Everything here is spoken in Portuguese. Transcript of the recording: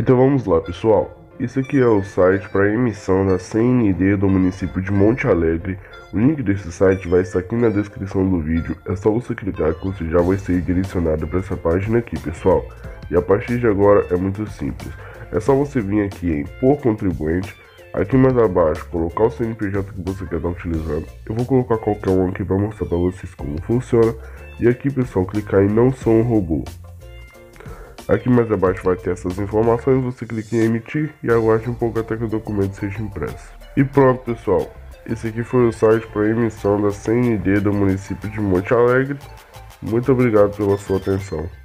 Então vamos lá, pessoal. Esse aqui é o site para emissão da CND do município de Monte Alegre. O link desse site vai estar aqui na descrição do vídeo. É só você clicar que você já vai ser direcionado para essa página aqui, pessoal. E a partir de agora é muito simples. É só você vir aqui em Por Contribuinte. Aqui mais abaixo, colocar o CNPJ que você quer estar utilizando. Eu vou colocar qualquer um aqui para mostrar para vocês como funciona. E aqui, pessoal, clicar em Não Sou um Robô. Aqui mais abaixo vai ter essas informações, você clica em emitir e aguarde um pouco até que o documento seja impresso. E pronto, pessoal, esse aqui foi o site para emissão da CND do município de Monte Alegre. Muito obrigado pela sua atenção.